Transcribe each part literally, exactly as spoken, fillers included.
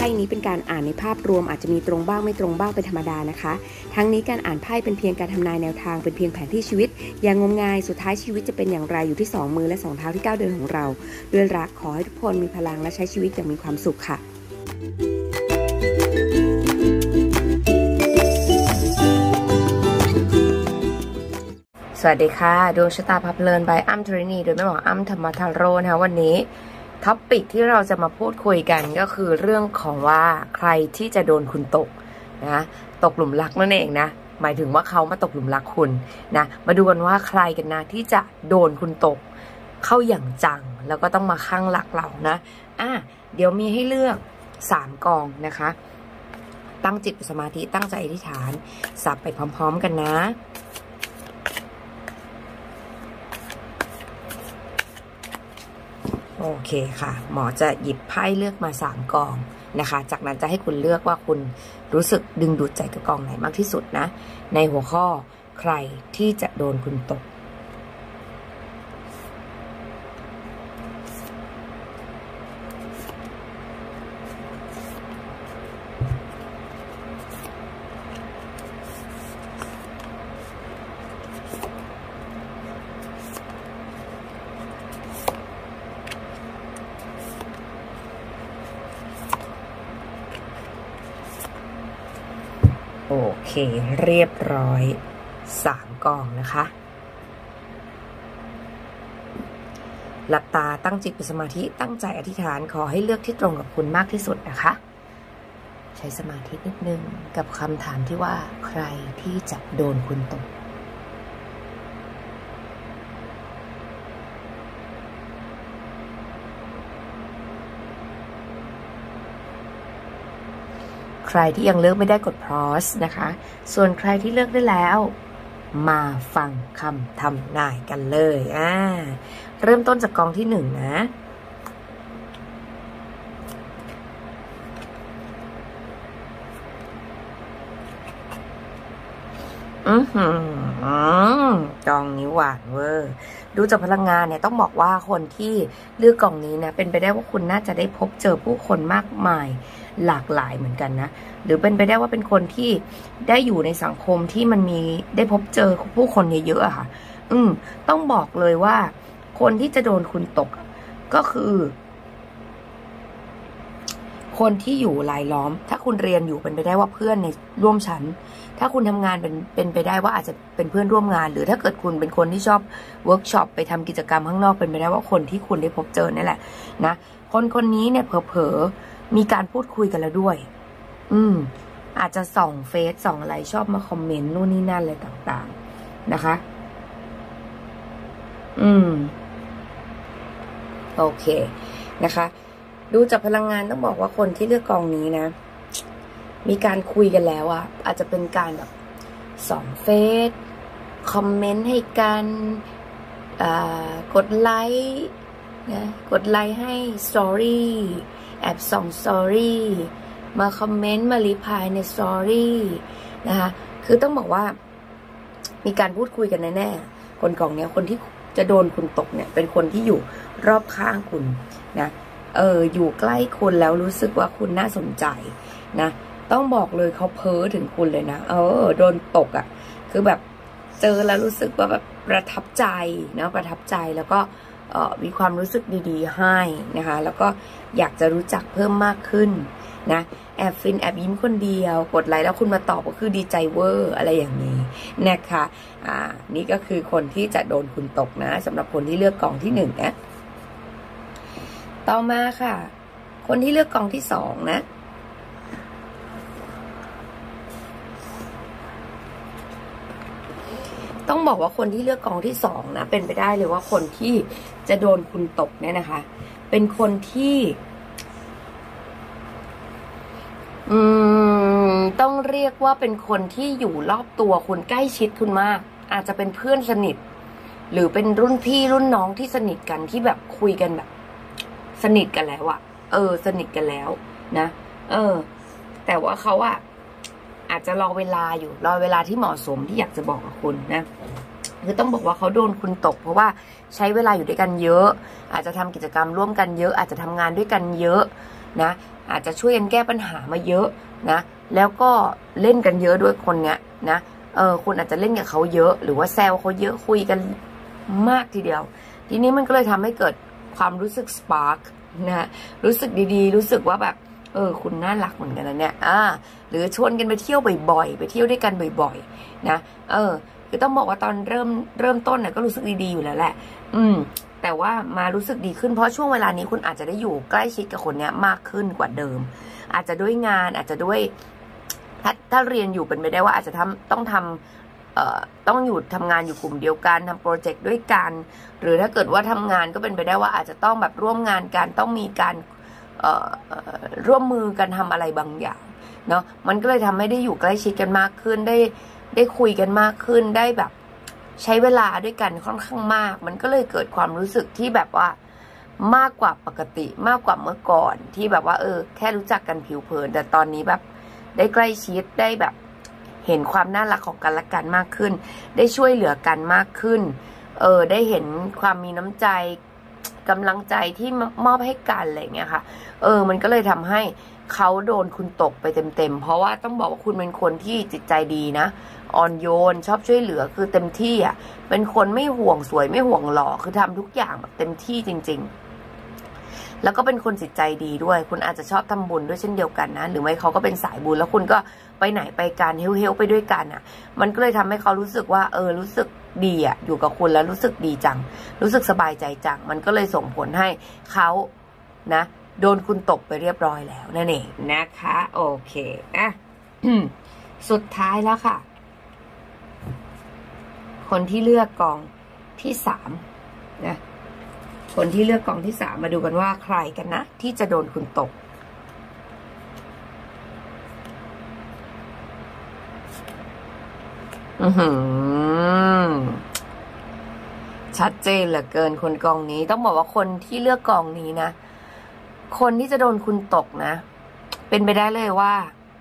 พ่นี้เป็นการอ่านในภาพรวมอาจจะมีตรงบ้างไม่ตรงบ้างเป็นธรรมดานะคะทั้งนี้การอ่านไพ่เป็นเพียงการทำนายแนวทางเป็นเพียงแผนที่ชีวิตอย่างงมงายสุดท้ายชีวิตจะเป็นอย่างไรอยู่ที่สองมือและสองเท้าที่ก้าวเดินของเราด้วยรักขอให้ทุกคนมีพลังและใช้ชีวิตอย่างมีความสุขค่ะสวัสดีค่ะดวงชะตาพาเพลินบายอ้ำธรณีโดยแม่หมออ้ำธรรมทาโร่นะคะวันนี้ท็อปปิกที่เราจะมาพูดคุยกันก็คือเรื่องของว่าใครที่จะโดนคุณตกนะตกหลุมรักนั่นเองนะหมายถึงว่าเขามาตกหลุมรักคุณนะมาดูกันว่าใครกันนะที่จะโดนคุณตกเข้าอย่างจังแล้วก็ต้องมาข้างหลักเรานะอ่ะเดี๋ยวมีให้เลือกสามกองนะคะตั้งจิตสมาธิตั้งใจอธิษฐานสับไปพร้อมๆกันนะโอเคค่ะหมอจะหยิบไพ่เลือกมาสามกองนะคะจากนั้นจะให้คุณเลือกว่าคุณรู้สึกดึงดูดใจกับกองไหนมากที่สุดนะในหัวข้อใครที่จะโดนคุณตกโอเคเรียบร้อยสามกองนะคะหลับตาตั้งจิตเป็นสมาธิตั้งใจอธิษฐานขอให้เลือกที่ตรงกับคุณมากที่สุดนะคะใช้สมาธินิดนึงกับคำถามที่ว่าใครที่จะโดนคุณตกใครที่ยังเลือกไม่ได้กด pause นะคะส่วนใครที่เลือกได้แล้วมาฟังคำทำนายกันเลยอ่าเริ่มต้นจากกองที่หนึ่งนะอือหือกองนี้หวานเวอร์ดูจากพลังงานเนี่ยต้องบอกว่าคนที่เลือกกองนี้นะเป็นไปได้ว่าคุณน่าจะได้พบเจอผู้คนมากมายหลากหลายเหมือนกันนะหรือเป็นไปได้ว่าเป็นคนที่ได้อยู่ในสังคมที่มันมีได้พบเจอผู้คนเยอะๆอะค่ะอืมต้องบอกเลยว่าคนที่จะโดนคุณตกก็คือคนที่อยู่รายล้อมถ้าคุณเรียนอยู่เป็นไปได้ว่าเพื่อนในร่วมชั้นถ้าคุณทำงานเป็นเป็นไปได้ว่าอาจจะเป็นเพื่อนร่วมงานหรือถ้าเกิดคุณเป็นคนที่ชอบเวิร์กช็อปไปทำกิจกรรมข้างนอกเป็นไปได้ว่าคนที่คุณได้พบเจอนี่แหละนะคนคนนี้เนี่ยเผลอๆมีการพูดคุยกันแล้วด้วยอืมอาจจะส่องเฟซส่องอะไรชอบมาคอมเมนต์นู่นนี่นั่นอะไรต่างๆนะคะอืมโอเคนะคะดูจากพลังงานต้องบอกว่าคนที่เลือกกองนี้นะมีการคุยกันแล้วอะอาจจะเป็นการแบบส่องเฟซคอมเมนต์ให้กันกดไลค์นะกดไลค์ให้สตอรี่แอบส่องสตอรี่มาคอมเมนต์มารีพลายในสตอรี่นะคะคือต้องบอกว่ามีการพูดคุยกันแน่ๆคนกองเนี้ยคนที่จะโดนคุณตกเนี่ยเป็นคนที่อยู่รอบข้างคุณนะเอออยู่ใกล้คุณแล้วรู้สึกว่าคุณน่าสนใจนะต้องบอกเลยเขาเพ้อถึงคุณเลยนะเออโดนตกอ่ะคือแบบเจอแล้วรู้สึกว่าแบบประทับใจนะประทับใจแล้วก็เออมีความรู้สึกดีๆให้นะคะแล้วก็อยากจะรู้จักเพิ่มมากขึ้นนะแอบฟินแอบยิ้มคนเดียวกดไลค์แล้วคุณมาตอบก็คือดีใจเวอร์อะไรอย่างนี้นะคะอ่านี่ก็คือคนที่จะโดนคุณตกนะสำหรับคนที่เลือกกองที่หนึ่งนะต่อมาค่ะคนที่เลือกกองที่สองนะต้องบอกว่าคนที่เลือกกองที่สองนะเป็นไปได้เลยว่าคนที่จะโดนคุณตกเนี่ยนะคะเป็นคนที่อืมต้องเรียกว่าเป็นคนที่อยู่รอบตัวคุณใกล้ชิดคุณมากอาจจะเป็นเพื่อนสนิทหรือเป็นรุ่นพี่รุ่นน้องที่สนิทกันที่แบบคุยกันแบบสนิทกันแล้วอะเออสนิทกันแล้วนะเออแต่ว่าเขาอะอาจจะรอเวลาอยู่รอเวลาที่เหมาะสมที่อยากจะบอกกับคุณนะคือต้องบอกว่าเขาโดนคุณตกเพราะว่าใช้เวลาอยู่ด้วยกันเยอะอาจจะทำกิจกรรมร่วมกันเยอะอาจจะทำงานด้วยกันเยอะนะอาจจะช่วยกันแก้ปัญหามาเยอะนะแล้วก็เล่นกันเยอะด้วยคนเนี้ยนะเออคุณอาจจะเล่นกับเขาเยอะหรือว่าแซวเขาเยอะคุยกันมากทีเดียวทีนี้มันก็เลยทำให้เกิดความรู้สึกสปาร์กนะรู้สึกดีๆรู้สึกว่าแบบเออคุณน่ารักเหมือนกันนะเนี่ยอ่าหรือชวนกันไปเที่ยวบ่อยๆไปเที่ยวด้วยกันบ่อยๆนะเออคือต้องบอกว่าตอนเริ่มเริ่มต้นเนี่ยก็รู้สึกดีๆอยู่แล้วแหละอืมแต่ว่ามารู้สึกดีขึ้นเพราะช่วงเวลานี้คุณอาจจะได้อยู่ใกล้ชิดกับคนเนี้ยมากขึ้นกว่าเดิมอาจจะด้วยงานอาจจะด้วยถ้าถ้าเรียนอยู่เป็นไปได้ว่าอาจจะทำต้องทำเอ่อต้องอยู่ทำงานอยู่กลุ่มเดียวกันทำโปรเจกต์ด้วยกันหรือถ้าเกิดว่าทำงานก็เป็นไปได้ว่าอาจจะต้องแบบร่วมงานกันต้องมีการเอ่อร่วมมือกันทำอะไรบางอย่างเนาะมันก็เลยทำให้ได้อยู่ใกล้ชิดกันมากขึ้นได้ได้คุยกันมากขึ้นได้แบบใช้เวลาด้วยกันค่อนข้างมากมันก็เลยเกิดความรู้สึกที่แบบว่ามากกว่าปกติมากกว่าเมื่อก่อนที่แบบว่าเออแค่รู้จักกันผิวเผินแต่ตอนนี้แบบได้ใกล้ชิดได้แบบเห็นความน่ารักของกันและกันมากขึ้นได้ช่วยเหลือกันมากขึ้นเออได้เห็นความมีน้ำใจกำลังใจที่มอบให้กันอะไรเงี้ยค่ะเออมันก็เลยทำให้เขาโดนคุณตกไปเต็มๆเพราะว่าต้องบอกว่าคุณเป็นคนที่จิตใจดีนะอ่อนโยนชอบช่วยเหลือคือเต็มที่อ่ะเป็นคนไม่ห่วงสวยไม่ห่วงหล่อคือทำทุกอย่างแบบเต็มที่จริงๆแล้วก็เป็นคนจิตใจดีด้วยคุณอาจจะชอบทำบุญด้วยเช่นเดียวกันนะหรือไม่เขาก็เป็นสายบุญแล้วคุณก็ไปไหนไปกันเฮลเฮลไปด้วยกันอ่ะมันก็เลยทำให้เขารู้สึกว่าเออรู้สึกดีอ่ะอยู่กับคุณแล้วรู้สึกดีจังรู้สึกสบายใจจังมันก็เลยส่งผลให้เขานะโดนคุณตกไปเรียบร้อยแล้วนั่นเองนะคะโอเคอ่ะ สุดท้ายแล้วค่ะคนที่เลือกกองที่สามนะคนที่เลือกกองที่สามมาดูกันว่าใครกันนะที่จะโดนคุณตกอือหือชัดเจนเหลือเกินคนกองนี้ต้องบอกว่าคนที่เลือกกองนี้นะคนที่จะโดนคุณตกนะเป็นไปได้เลยว่า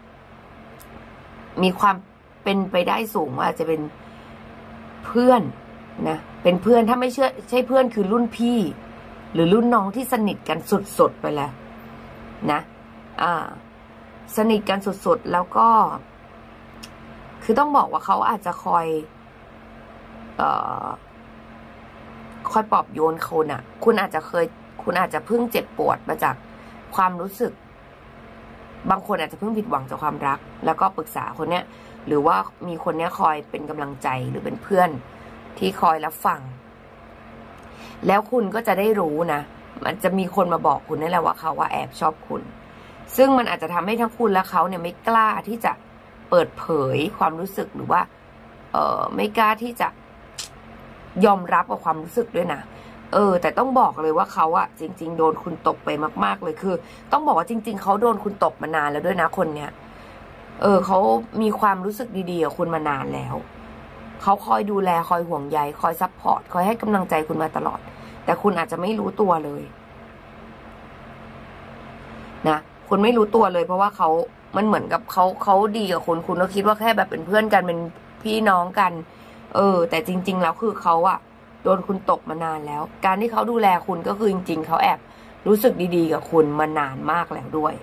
มีความเป็นไปได้สูงว่าจะเป็นเพื่อนนะเป็นเพื่อนถ้าไม่เชื่อใช่เพื่อนคือรุ่นพี่หรือรุ่นน้องที่สนิทกันสุดๆไปแล้วนะอ่าสนิทกันสุดๆแล้วก็คือต้องบอกว่าเขาอาจจะคอยเอ่อคอยปลอบโยนคุณอ่ะคุณอาจจะเคยคุณอาจจะเพิ่งเจ็บปวดมาจากความรู้สึกบางคนอาจจะเพิ่งผิดหวังจากความรักแล้วก็ปรึกษาคนเนี้ยหรือว่ามีคนเนี้ยคอยเป็นกำลังใจหรือเป็นเพื่อนที่คอยรับฟังแล้วคุณก็จะได้รู้นะมันจะมีคนมาบอกคุณนั่นแหละว่าเขาว่าแอบชอบคุณซึ่งมันอาจจะทำให้ทั้งคุณและเขาเนี่ยไม่กล้าที่จะเปิดเผยความรู้สึกหรือว่าเออไม่กล้าที่จะยอมรับกับความรู้สึกด้วยนะเออแต่ต้องบอกเลยว่าเขาอะจริงๆโดนคุณตกไปมากๆเลยคือต้องบอกว่าจริงๆเขาโดนคุณตกมานานแล้วด้วยนะคนเนี้ยเออเขามีความรู้สึกดีๆกับคุณมานานแล้วเขาคอยดูแลคอยห่วงใยคอยซัพพอร์ตคอยให้กำลังใจคุณมาตลอดแต่คุณอาจจะไม่รู้ตัวเลยนะคุณไม่รู้ตัวเลยเพราะว่าเขามันเหมือนกับเขาเขาดีกับคุณคุณก็คิดว่าแค่แบบเป็นเพื่อนกันเป็นพี่น้องกันเออแต่จริงๆแล้วคือเขาอะโดนคุณตกมานานแล้วการที่เขาดูแลคุณก็คือจริงๆเขาแอบรู้สึกดีๆกับคุณมานานมากแล้วด้วย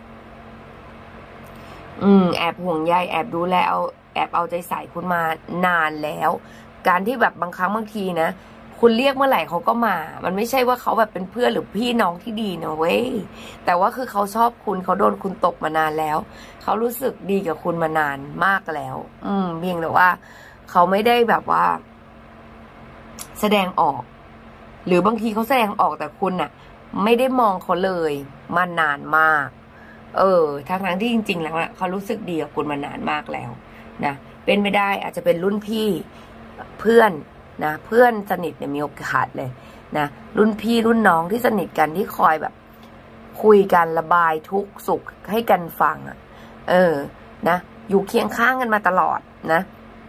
อืมแอบห่วงใยแอบดูแลเอาแอบเอาใจใส่คุณมานานแล้วการที่แบบบางครั้งบางทีนะคุณเรียกเมื่อไหร่เขาก็มามันไม่ใช่ว่าเขาแบบเป็นเพื่อนหรือพี่น้องที่ดีนะเว้ยแต่ว่าคือเขาชอบคุณเขาโดนคุณตกมานานแล้วเขารู้สึกดีกับคุณมานานมากแล้วอืมเพียงแต่ว่าเขาไม่ได้แบบว่าแสดงออกหรือบางทีเขาแสดงออกแต่คุณน่ะไม่ได้มองเขาเลยมานานมากเออทั้งทั้งที่จริงๆแล้วอ่ะเขารู้สึกดีกับคุณมานานมากแล้วนะเป็นไม่ได้อาจจะเป็นรุ่นพี่เพื่อนนะเพื่อนสนิทเนี่ยมีโอกาสเลยนะรุ่นพี่รุ่นน้องที่สนิทกันที่คอยแบบคุยกันระบายทุกข์สุขให้กันฟังอ่ะเออนะอยู่เคียงข้างกันมาตลอดนะ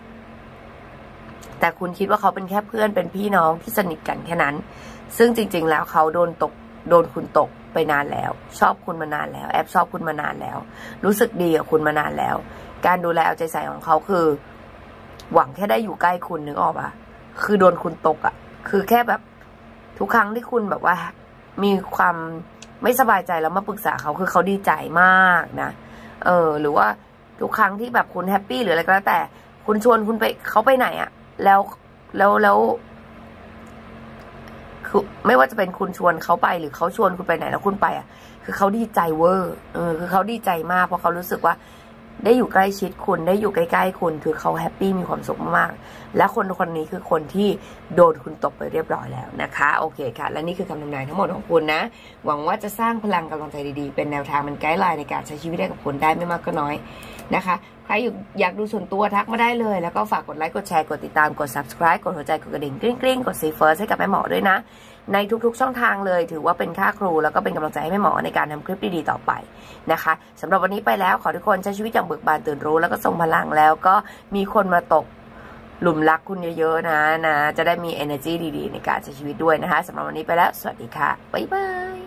แต่คุณคิดว่าเขาเป็นแค่เพื่อนเป็นพี่น้องที่สนิทกันแค่นั้นซึ่งจริงๆแล้วเขาโดนตกโดนคุณตกไปนานแล้วชอบคุณมานานแล้วแอบชอบคุณมานานแล้วรู้สึกดีกับคุณมานานแล้วการดูแลเอาใจใส่ของเขาคือหวังแค่ได้อยู่ใกล้คุณนึกออกปะคือโดนคุณตกอ่ะคือแค่แบบทุกครั้งที่คุณแบบว่ามีความไม่สบายใจแล้วมาปรึกษาเขาคือเขาดีใจมากนะเออหรือว่าทุกครั้งที่แบบคุณแฮปปี้หรืออะไรก็แล้วแต่คุณชวนคุณไปเขาไปไหนอะแล้วแล้วแล้วคือไม่ว่าจะเป็นคุณชวนเขาไปหรือเขาชวนคุณไปไหนแล้วคุณไปอ่ะคือเขาดีใจเวอร์เออคือเขาดีใจมากเพราะเขารู้สึกว่าได้อยู่ใกล้ชิดคุณได้อยู่ใกล้ๆคุณคือเขาแฮปปี้มีความสุขมากๆและคนคนนี้คือคนที่โดนคุณตบไปเรียบร้อยแล้วนะคะโอเคค่ะและนี่คือคำทำนายทั้งหมดของคุณนะหวังว่าจะสร้างพลังกำลังใจดีๆเป็นแนวทางเป็นไกด์ไลน์ในการใช้ชีวิตได้กับคุณได้ไม่มากก็น้อยนะคะใครอยากดูส่วนตัวทักมาได้เลยแล้วก็ฝากกดไลค์กดแชร์กดติดตามกด ซับสไครบ์ กดหัวใจกดกระดิ่งกริ๊งๆกดซีเฟิร์สให้กับแม่หมอด้วยนะในทุกๆช่องทางเลยถือว่าเป็นค่าครูแล้วก็เป็นกำลังใจให้แม่หมอในการทำคลิปดีๆต่อไปนะคะสำหรับวันนี้ไปแล้วขอทุกคนใช้ชีวิตอย่างเบิกบานตื่นรู้แล้วก็ทรงพลังแล้วก็มีคนมาตกหลุมรักคุณเยอะๆนะนะจะได้มี เอเนอร์จี้ ดีๆในการใช้ชีวิตด้วยนะคะสำหรับวันนี้ไปแล้วสวัสดีค่ะบ๊ายบาย